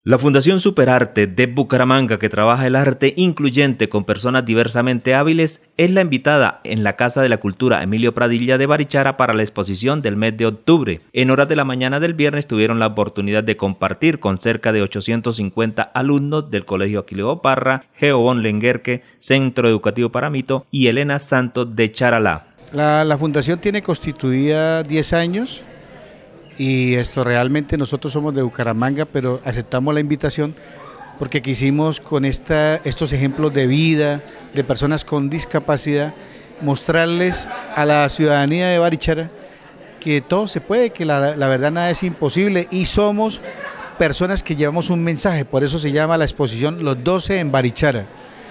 La Fundación Superarte de Bucaramanga, que trabaja el arte incluyente con personas diversamente hábiles, es la invitada en la Casa de la Cultura Emilio Pradilla de Barichara para la exposición del mes de octubre. En horas de la mañana del viernes tuvieron la oportunidad de compartir con cerca de 850 alumnos del Colegio Aquileo Parra, Geobón Lenguerque, Centro Educativo Paramito y Elena Santos de Charalá. La fundación tiene constituida 10 años. Y realmente nosotros somos de Bucaramanga, pero aceptamos la invitación porque quisimos con estos ejemplos de vida de personas con discapacidad mostrarles a la ciudadanía de Barichara que todo se puede, que la verdad nada es imposible y somos personas que llevamos un mensaje, por eso se llama la exposición Los 12 en Barichara,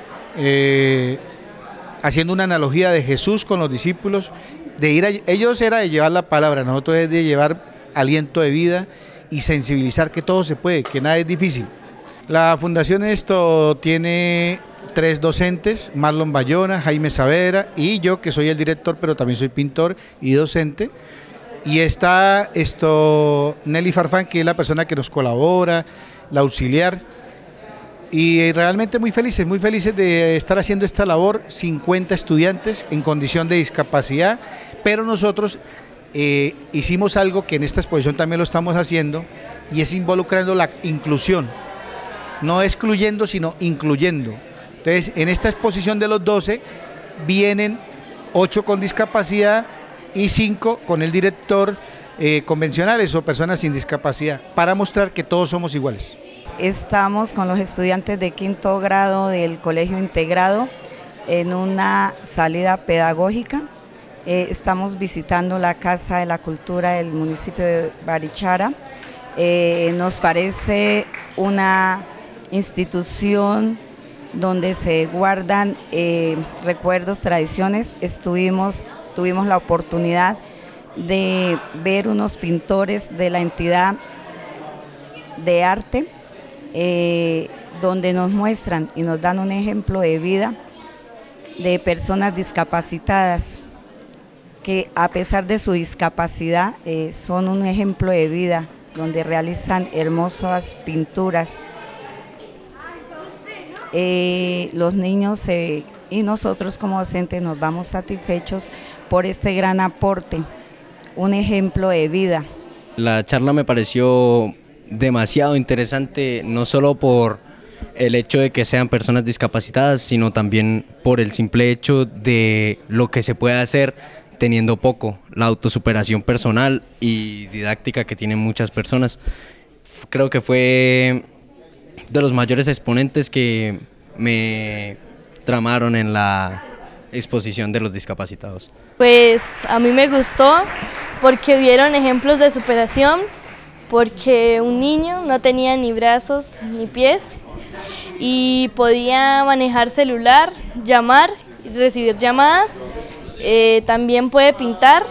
haciendo una analogía de Jesús con los discípulos, ellos era de llevar la palabra, nosotros es de llevar aliento de vida y sensibilizar que todo se puede, que nada es difícil. La fundación tiene 3 docentes, Marlon Bayona, Jaime Saavedra y yo, que soy el director, pero también soy pintor y docente. Y está Nelly Farfán, que es la persona que nos colabora, la auxiliar. Y realmente muy felices de estar haciendo esta labor, 50 estudiantes en condición de discapacidad, pero nosotros hicimos algo que en esta exposición también lo estamos haciendo y es involucrando la inclusión, no excluyendo sino incluyendo. Entonces en esta exposición de los 12 vienen 8 con discapacidad y 5 con el director convencionales o personas sin discapacidad, para mostrar que todos somos iguales. Estamos con los estudiantes de 5º grado del Colegio Integrado en una salida pedagógica. Estamos visitando la Casa de la Cultura del municipio de Barichara. Nos parece una institución donde se guardan recuerdos, tradiciones. Tuvimos la oportunidad de ver unos pintores de la entidad de arte, donde nos muestran y nos dan un ejemplo de vida de personas discapacitadas, que a pesar de su discapacidad son un ejemplo de vida, donde realizan hermosas pinturas. Los niños y nosotros como docentes nos vamos satisfechos por este gran aporte, un ejemplo de vida. La charla me pareció demasiado interesante, no solo por el hecho de que sean personas discapacitadas, sino también por el simple hecho de lo que se puede hacer teniendo poco, la autosuperación personal y didáctica que tienen muchas personas. Creo que fue de los mayores exponentes que me tramaron en la exposición de los discapacitados. Pues a mí me gustó porque vieron ejemplos de superación, porque un niño no tenía ni brazos ni pies y podía manejar celular, llamar y recibir llamadas. También puede pintar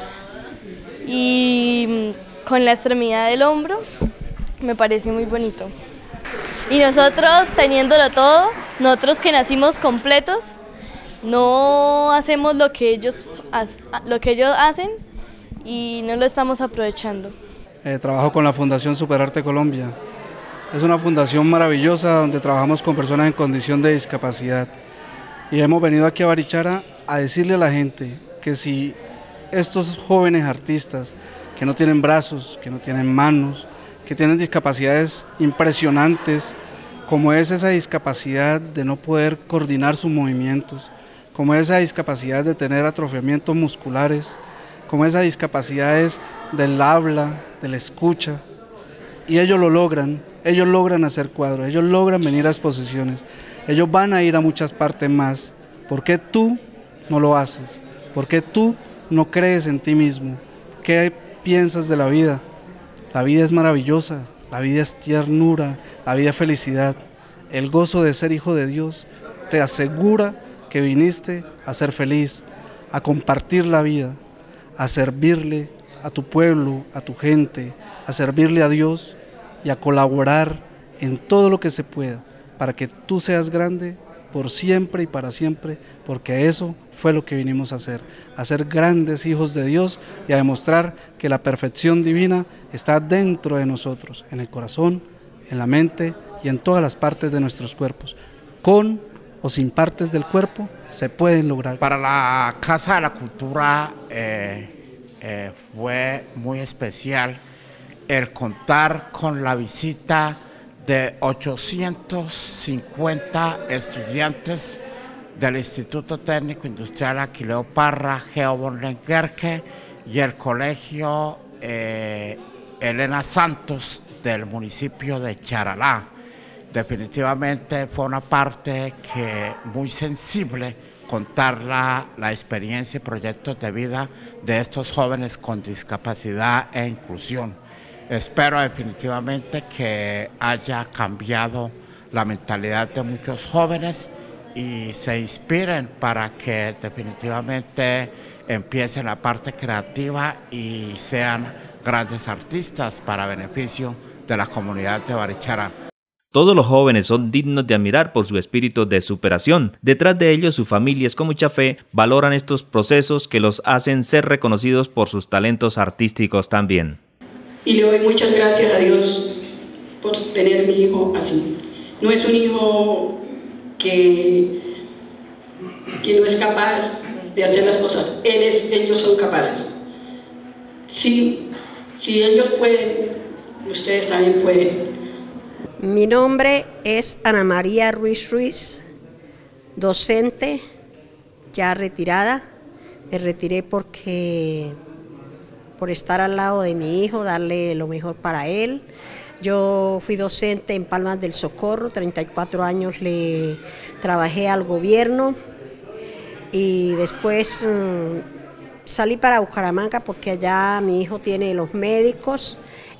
y con la extremidad del hombro me pareció muy bonito. Y nosotros teniéndolo todo, nosotros que nacimos completos, no hacemos lo que ellos hacen y no lo estamos aprovechando. Trabajo con la Fundación Superarte Colombia. Es una fundación maravillosa donde trabajamos con personas en condición de discapacidad. Y hemos venido aquí a Barichara a decirle a la gente que si estos jóvenes artistas que no tienen brazos, que no tienen manos, que tienen discapacidades impresionantes, como es esa discapacidad de no poder coordinar sus movimientos, como esa discapacidad de tener atrofiamientos musculares, como esas discapacidades del habla, de la escucha, y ellos lo logran, ellos logran hacer cuadros, ellos logran venir a exposiciones, ellos van a ir a muchas partes más. ¿Por qué tú no lo haces? ¿Por qué tú no crees en ti mismo? ¿Qué piensas de la vida? La vida es maravillosa, la vida es ternura, la vida es felicidad. El gozo de ser hijo de Dios te asegura que viniste a ser feliz, a compartir la vida, a servirle a tu pueblo, a tu gente, a servirle a Dios y a colaborar en todo lo que se pueda para que tú seas grande por siempre y para siempre, porque eso fue lo que vinimos a ser grandes hijos de Dios y a demostrar que la perfección divina está dentro de nosotros, en el corazón, en la mente y en todas las partes de nuestros cuerpos. Con o sin partes del cuerpo se pueden lograr. Para la Casa de la Cultura fue muy especial el contar con la visita de 850 estudiantes del Instituto Técnico Industrial Aquileo Parra, Geo von Lengerke y el Colegio Elena Santos del municipio de Charalá. Definitivamente fue una parte muy sensible contar la experiencia y proyectos de vida de estos jóvenes con discapacidad e inclusión. Espero definitivamente que haya cambiado la mentalidad de muchos jóvenes y se inspiren para que definitivamente empiecen la parte creativa y sean grandes artistas para beneficio de la comunidad de Barichara. Todos los jóvenes son dignos de admirar por su espíritu de superación. Detrás de ellos, sus familias con mucha fe valoran estos procesos que los hacen ser reconocidos por sus talentos artísticos también. Y le doy muchas gracias a Dios por tener mi hijo así. No es un hijo que no es capaz de hacer las cosas. Ellos son capaces. Si ellos pueden, ustedes también pueden. Mi nombre es Ana María Ruiz Ruiz, docente, ya retirada. Me retiré por estar al lado de mi hijo, darle lo mejor para él. Yo fui docente en Palmas del Socorro, 34 años le trabajé al gobierno y después salí para Bucaramanga porque allá mi hijo tiene los médicos,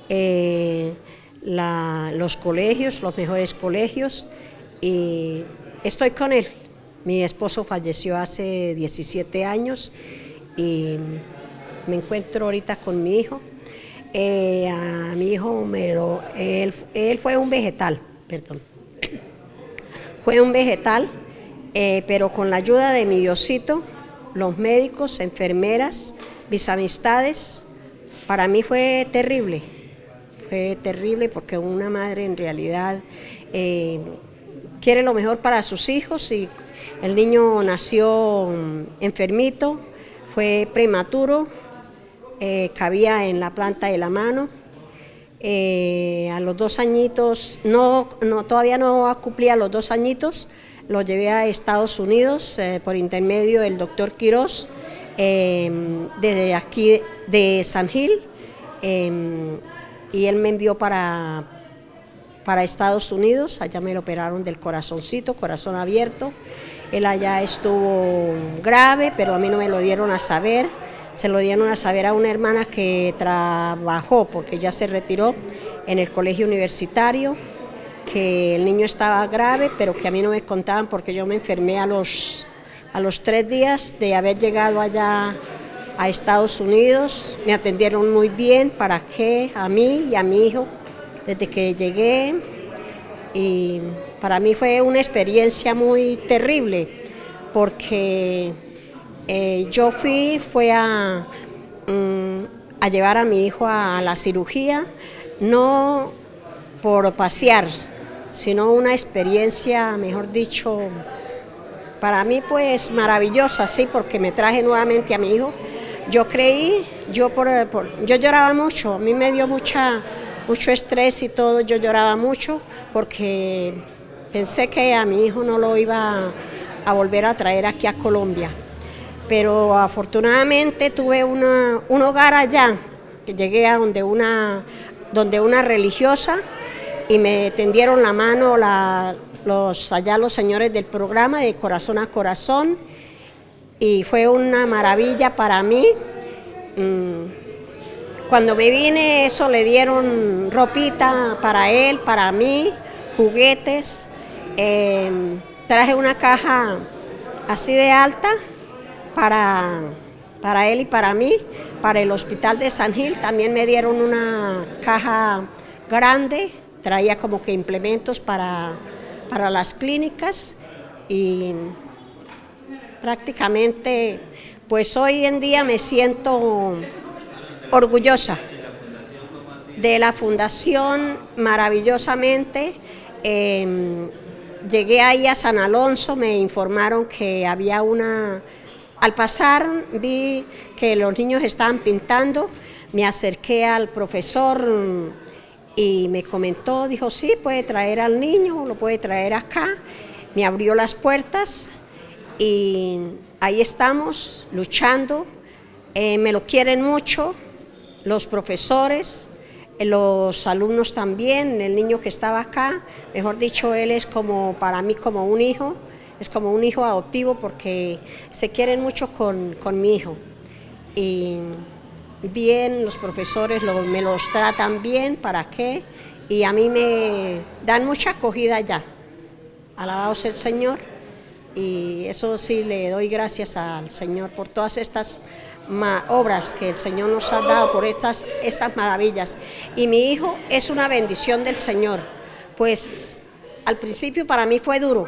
los colegios, los mejores colegios, y estoy con él. Mi esposo falleció hace 17 años y me encuentro ahorita con mi hijo. A mi hijo, él fue un vegetal, perdón. Fue un vegetal, pero con la ayuda de mi Diosito, los médicos, enfermeras, mis amistades, para mí fue terrible. Fue terrible porque una madre en realidad quiere lo mejor para sus hijos y el niño nació enfermito, fue prematuro, cabía en la planta de la mano. A los 2 añitos, todavía no cumplía los 2 añitos, lo llevé a Estados Unidos por intermedio del doctor Quirós, desde aquí de San Gil. Y él me envió para Estados Unidos, allá me lo operaron del corazoncito, corazón abierto. Él allá estuvo grave, pero a mí no me lo dieron a saber, se lo dieron a saber a una hermana que trabajó, porque ya se retiró en el colegio universitario, que el niño estaba grave, pero que a mí no me contaban porque yo me enfermé a los 3 días de haber llegado allá a Estados Unidos. Me atendieron muy bien, para qué, a mí y a mi hijo, desde que llegué, y para mí fue una experiencia muy terrible, porque yo fue a llevar a mi hijo a la cirugía, no por pasear, sino una experiencia, mejor dicho, para mí pues maravillosa, sí, porque me traje nuevamente a mi hijo. Yo creí, yo lloraba mucho, a mí me dio mucho estrés y todo, yo lloraba mucho porque pensé que a mi hijo no lo iba a volver a traer aquí a Colombia. Pero afortunadamente tuve un hogar allá, que llegué a donde una religiosa y me tendieron la mano los señores del programa de Corazón a Corazón, y fue una maravilla para mí. Cuando me vine, eso le dieron ropita para él, para mí, juguetes. Traje una caja así de alta para él y para mí. Para el hospital de San Gil también me dieron una caja grande, traía como que implementos para las clínicas, y prácticamente pues hoy en día me siento orgullosa de la fundación, maravillosamente. Llegué ahí a San Alonso, me informaron que había al pasar vi que los niños estaban pintando, me acerqué al profesor y me comentó, dijo, sí, puede traer al niño, lo puede traer acá, me abrió las puertas y ahí estamos luchando, me lo quieren mucho, los profesores, los alumnos también, el niño que estaba acá, mejor dicho, él es como para mí como un hijo, es como un hijo adoptivo porque se quieren mucho con mi hijo. Y bien, los profesores me los tratan bien, ¿para qué? Y a mí me dan mucha acogida allá. Alabado sea el Señor. Y eso sí le doy gracias al Señor por todas estas obras que el Señor nos ha dado, por estas maravillas. Y mi hijo es una bendición del Señor, pues al principio para mí fue duro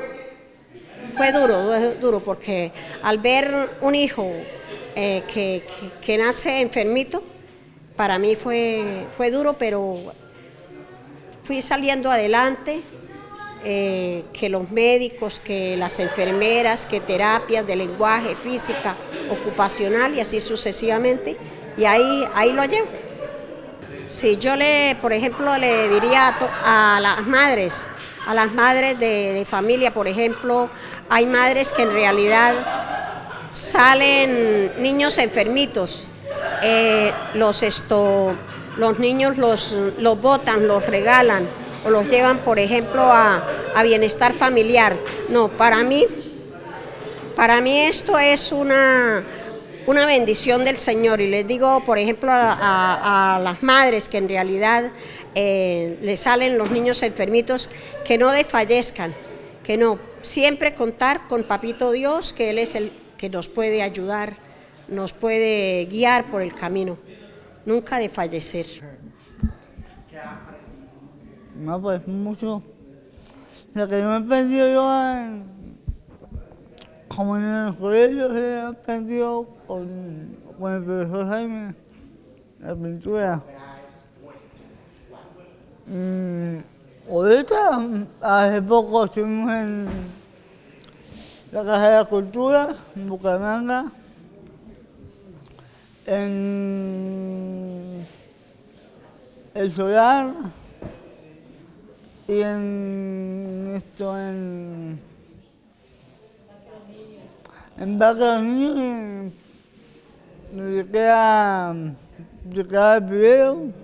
porque al ver un hijo que nace enfermito, para mí fue duro, pero fui saliendo adelante. Que los médicos, que las enfermeras, que terapias de lenguaje, física, ocupacional y así sucesivamente, y ahí lo llevo. Si yo por ejemplo, le diría a las madres de familia, por ejemplo, hay madres que en realidad salen niños enfermitos, los niños los botan, los regalan, o los llevan, por ejemplo, a bienestar familiar. No, para mí esto es una bendición del Señor. Y les digo, por ejemplo, a las madres que en realidad les salen los niños enfermitos, que no desfallezcan, que no, siempre contar con Papito Dios, que Él es el que nos puede ayudar, nos puede guiar por el camino, nunca desfallecer. No, pues mucho. Lo que yo me he aprendido yo como en el colegio, se he aprendido con el profesor Jaime, la pintura. Ahorita, hace poco estuvimos en la Casa de la Cultura, en Bucaramanga, en el Solar, y en Parque de los Niños, me dediqué a el video.